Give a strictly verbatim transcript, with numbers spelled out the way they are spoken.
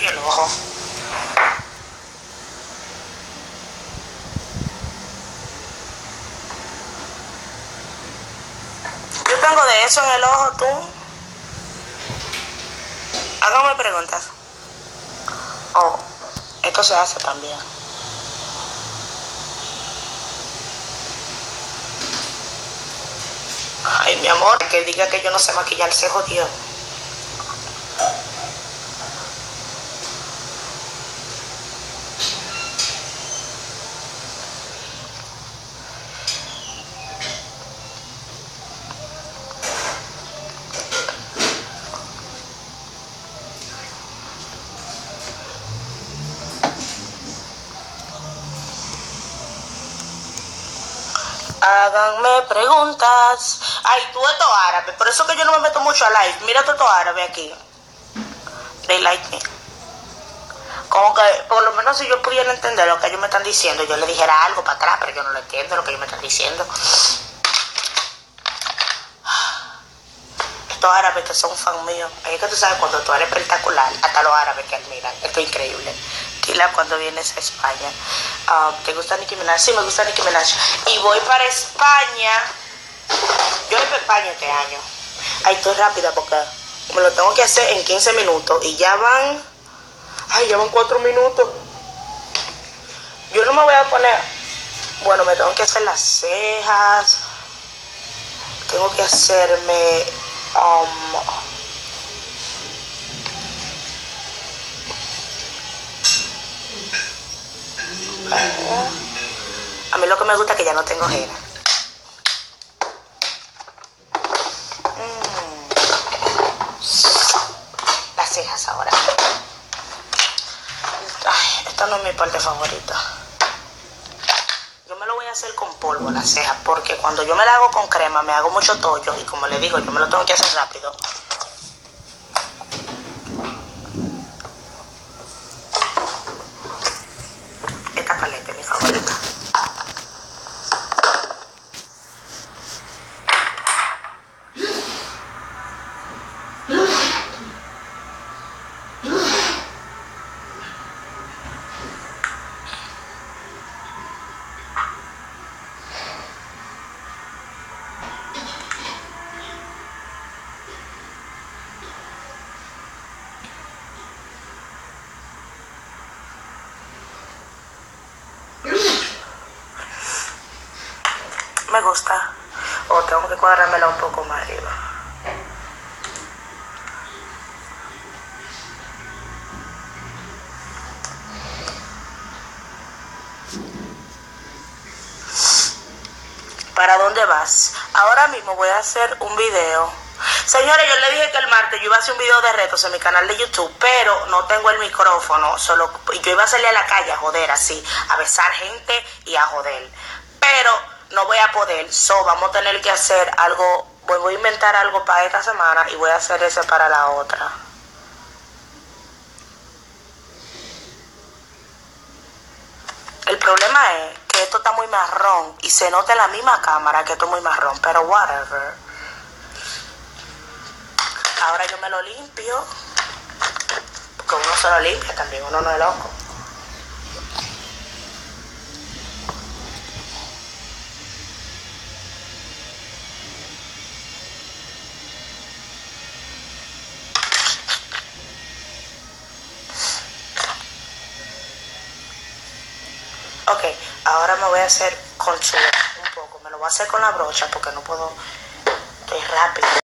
y el ojo. Yo tengo de eso en el ojo, tú. Hágame preguntas. Oh, esto se hace también. Ay, mi amor, que diga que yo no sé maquillar, se jodió. Háganme preguntas. Ay, tú esto árabe. Por eso que yo no me meto mucho a live. Mira tú esto árabe aquí. They like me. Como que, por lo menos si yo pudiera entender lo que ellos me están diciendo, yo le dijera algo para atrás, pero yo no lo entiendo lo que ellos me están diciendo. Estos árabes que son fan míos. Es que tú sabes, cuando tú eres espectacular, hasta los árabes te admiran. Esto es increíble. Kila, cuando vienes a España. Uh, ¿Te gusta Nicki Minaj? Sí, me gusta Nicki Minaj. Y voy para España. Yo voy para España este año. Ay, estoy rápida porque me lo tengo que hacer en quince minutos. Y ya van... Ay, ya van cuatro minutos. Yo no me voy a poner... Bueno, me tengo que hacer las cejas. Tengo que hacerme... Um, a mí lo que me gusta es que ya no tengo ojeras. Mm. Las cejas ahora. Ay, esta no es mi parte favorita. Yo me lo voy a hacer con polvo las cejas, porque cuando yo me la hago con crema me hago mucho tollo y como le digo, yo me lo tengo que hacer rápido. Esta paleta es mi favorita. Me gusta. O oh, tengo que cuadrármela un poco más arriba. ¿Para dónde vas? Ahora mismo voy a hacer un video. Señores, yo le dije que el martes yo iba a hacer un video de retos en mi canal de YouTube, pero no tengo el micrófono. Solo yo iba a salir a la calle a joder así, a besar gente y a joder. Pero no voy a poder, so vamos a tener que hacer algo, voy a inventar algo para esta semana y voy a hacer ese para la otra. El problema es que esto está muy marrón y se nota en la misma cámara que esto es muy marrón, pero whatever. Ahora yo me lo limpio, porque uno se lo limpia también, uno no es loco. Ok, ahora me voy a hacer contour un poco. Me lo voy a hacer con la brocha porque no puedo. Estoy rápido.